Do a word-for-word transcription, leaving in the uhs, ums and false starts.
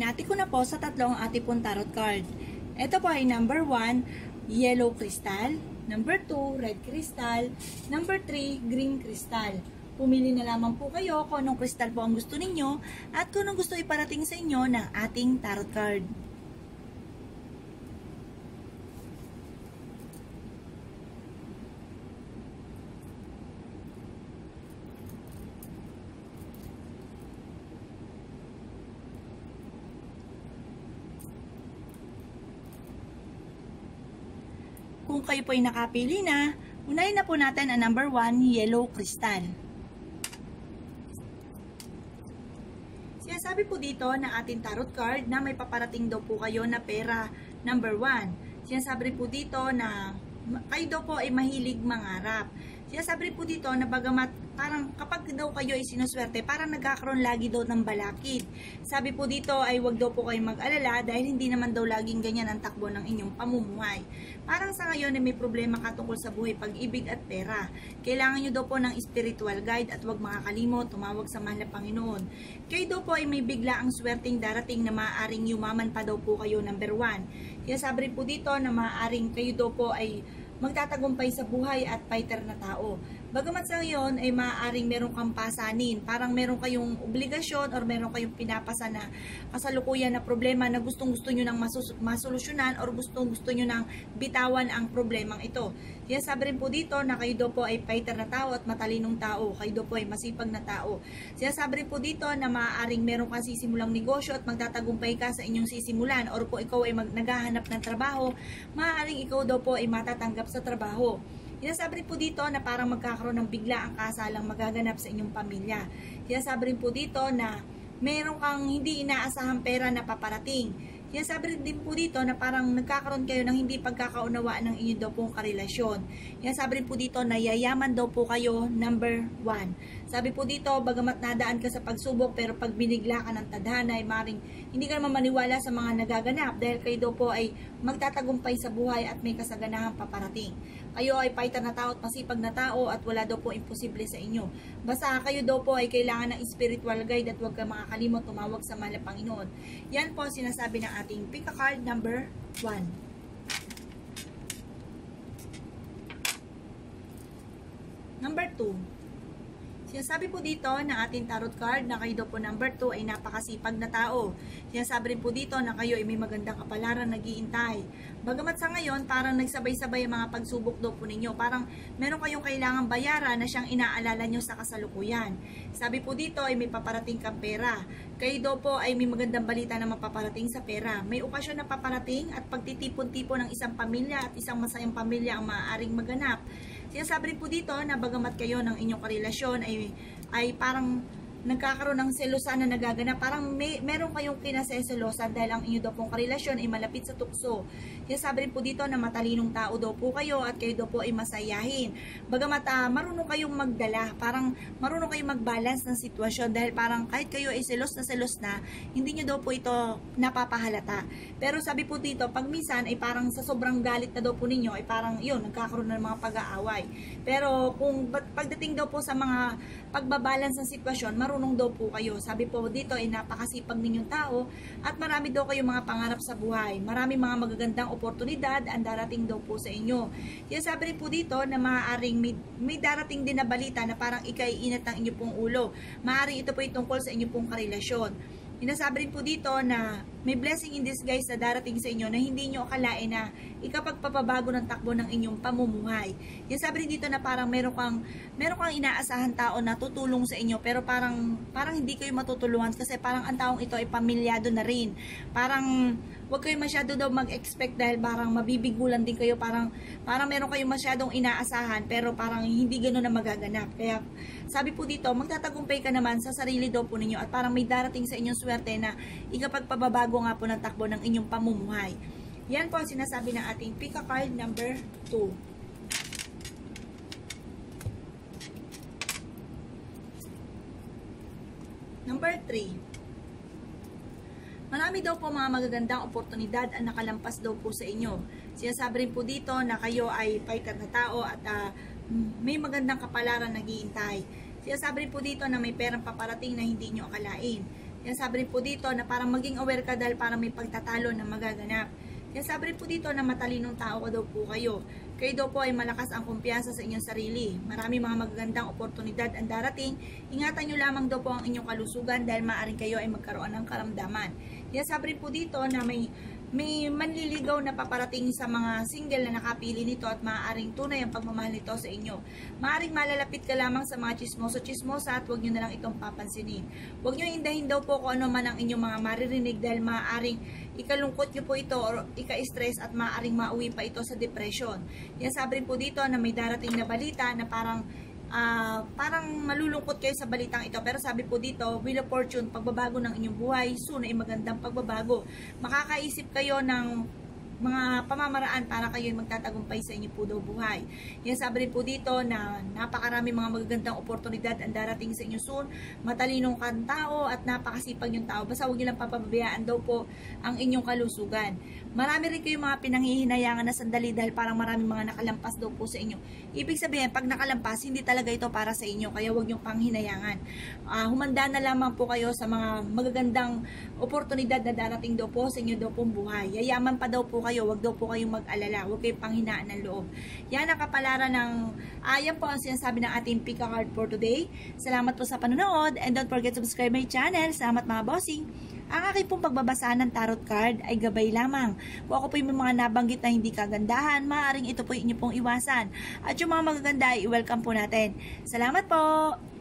Binati ko na po sa tatlong ating pong tarot card. Ito po ay number one, yellow crystal. Number two, red crystal. Number three, green crystal. Pumili na lamang po kayo kung anong crystal po ang gusto ninyo at kung anong gusto iparating sa inyo ng ating tarot card. Kung kayo po ay nakapili na, unahin na po natin ang number one, yellow crystal. Sinasabi po dito na ating tarot card na may paparating daw po kayo na pera, number one. Sinasabi po dito na kayo daw po ay mahilig mangarap. Sinasabi po dito na bagamat parang kapag daw kayo ay sinuswerte, parang nagkakaroon lagi daw ng balakid. Sabi po dito ay wag daw po kayong mag-alala dahil hindi naman daw laging ganyan ang takbo ng inyong pamumuhay. Parang sa ngayon ay may problema ka tungkol sa buhay, pag-ibig at pera. Kailangan nyo daw po ng spiritual guide at wag makakalimot, tumawag sa mahal na Panginoon. Kayo daw po ay may bigla ang swerteng darating na maaaring yumaman pa daw po kayo, number one. Sinasabi po dito na maaaring kayo daw po ay magtatagumpay sa buhay at fighter na tao. Bagamat sa ngayon ay maaaring meron kang pasanin, parang meron kayong obligasyon or meron kayong pinapasa na kasalukuyan na problema na gustong-gusto nyo nang masolusyonan or gustong-gusto nyo nang bitawan ang problemang ito. Kaya sabi rin po dito na kayo daw po ay fighter na tao at matalinong tao, kayo daw po ay masipag na tao. Sinasabi rin po dito na maaaring meron kang sisimulang negosyo at magtatagumpay ka sa inyong sisimulan or kung ikaw ay mag naghahanap ng trabaho, maaaring ikaw daw po ay matatanggap sa trabaho. Sinasabi rin po dito na parang magkakaroon ng bigla ang kasalang magaganap sa inyong pamilya. Sinasabi rin po dito na meron kang hindi inaasahang pera na paparating. Sinasabi rin din po dito na parang nagkakaroon kayo ng hindi pagkakaunawaan ng inyo daw pong karelasyon. Sinasabi rin po dito na yayaman daw po kayo, number one. Sabi po dito, bagamat nadaan ka sa pagsubok pero pag binigla ka ng tadhana ay maring hindi ka naman maniwala sa mga nagaganap dahil kayo daw po ay magtatagumpay sa buhay at may kasaganahang paparating. Kayo ay fighter na tao at masipag na tao at wala daw po imposible sa inyo. Basta kayo daw po ay kailangan ng spiritual guide at huwag ka makakalimot tumawag sa mahal na Panginoon. Yan po sinasabi ng ating pick a card number one. Number two. Sinasabi po dito na ating tarot card na kayo daw po number two ay napakasipag na tao. Sinasabi rin po dito na kayo ay may magandang kapalaran nag-iintay. Bagamat sa ngayon, parang nagsabay-sabay ang mga pagsubok daw po ninyo. Parang meron kayong kailangang bayaran na siyang inaalala nyo sa kasalukuyan. Sabi po dito ay may paparating kang pera. Kayo daw po ay may magandang balita na mapaparating sa pera. May okasyon na paparating at pagtitipon-tipon ng isang pamilya at isang masayang pamilya ang maaaring maganap. Sinasabi rin po dito na bagamat kayo ng inyong karelasyon ay, ay parang nagkakaroon ng selosan na nagaganap. Parang may, meron kayong kinaseselosan dahil ang inyo daw pong karelasyon ay malapit sa tukso. Sinasabi rin po dito na matalinong tao daw po kayo at kayo daw po ay masayahin. Bagamat uh, marunong kayong magdala, parang marunong kayong mag-balance ng sitwasyon dahil parang kahit kayo ay selos na selos na, hindi nyo daw po ito napapahalata. Pero sabi po dito, pag minsan ay parang sa sobrang galit na daw po ninyo ay parang yun, nagkakaroon ng mga pag-aaway. Pero kung pagdating daw po sa mga pagbabalance ng sitwasyon, marunong daw po kayo. Sabi po dito ay napakasipag ninyong tao at marami daw kayong mga pangarap sa buhay. Marami mga magagandang oportunidad ang darating daw po sa inyo. Kaya sabi rin po dito na maaaring may, may darating din na balita na parang ikaiinat ng inyo pong ulo. Maaaring ito po ay tungkol sa inyo pong karelasyon. Sinasabi rin po dito na may blessing in disguise na darating sa inyo na hindi nyo akalain na ikapagpapabago ng takbo ng inyong pamumuhay. Sinasabi rin dito na parang meron kang, meron kang inaasahan tao na tutulong sa inyo pero parang, parang hindi kayo matutulungan kasi parang ang taong ito ay pamilyado na rin. Parang huwag kayo masyado daw mag-expect dahil parang mabibigulan din kayo. Parang, parang meron kayong masyadong inaasahan pero parang hindi gano'n na magaganap. Kaya sabi po dito, magtatagumpay ka naman sa sarili daw po ninyo at parang may darating sa inyong swerte na ikapagpababago nga po ng takbo ng inyong pamumuhay. Yan po ang sinasabi ng ating pick a card number two. Number three. Marami daw po mga magagandang oportunidad ang nakalampas daw po sa inyo. Sinasabi rin po dito na kayo ay fighter na tao at uh, may magandang kapalaran nag-iintay. Sinasabi rin po dito na may perang paparating na hindi nyo akalain. Yan sabi rin po dito na parang maging aware ka dahil parang may pagtatalo na magaganap. Yan sabi rin po dito na matalinong tao ka daw po kayo. Kayo daw po ay malakas ang kumpiyansa sa inyong sarili. Marami mga magagandang oportunidad ang darating. Ingatan nyo lamang daw po ang inyong kalusugan dahil maaaring kayo ay magkaroon ng karamdaman. Yan sabi rin po dito na may may manliligaw na paparating sa mga single na nakapili nito at maaaring tunay ang pagmamahal nito sa inyo. Maaaring malalapit ka lamang sa mga chismoso-chismosa at huwag nyo na lang itong papansinin. Huwag nyo indahin daw po kung ano man ang inyong mga maririnig dahil maaaring ikalungkot nyo po ito o ika-stress at maaaring mauwi pa ito sa depression. Yan sabi rin po dito na may darating na balita na parang Uh, parang malulungkot kayo sa balitang ito, pero sabi po dito, Wheel of Fortune, pagbabago ng inyong buhay, soon ay magandang pagbabago. Makakaisip kayo ng mga pamamaraan para kayo magtatagumpay sa inyo po daw buhay. Yan sabi rin po dito na napakarami mga magagandang oportunidad ang darating sa inyo soon. Matalinong kang tao at napakasipag yung tao. Basta huwag nilang papabayaan daw po ang inyong kalusugan. Marami rin kayong mga pinanghihinayangan na sandali dahil parang maraming mga nakalampas daw po sa inyo. Ibig sabihin, pag nakalampas, hindi talaga ito para sa inyo. Kaya huwag niyong panghinayangan. Uh, humanda na lamang po kayo sa mga magagandang oportunidad na darating daw po sa inyo daw pong buhay. Yayaman pa daw po kayo. Huwag daw po kayong mag-alala. Huwag kayong panghinaan ng loob. Yan ang kapalaran ng, ayan uh, po ang sinasabi ng ating Pika Card for today. Salamat po sa panonood and don't forget to subscribe my channel. Salamat mga bossing. Ang aking pong pagbabasa ng tarot card ay gabay lamang. Kung ako po yung mga nabanggit na hindi kagandahan, maaaring ito po inyo pong iwasan. At yung mga magaganda ay i-welcome po natin. Salamat po!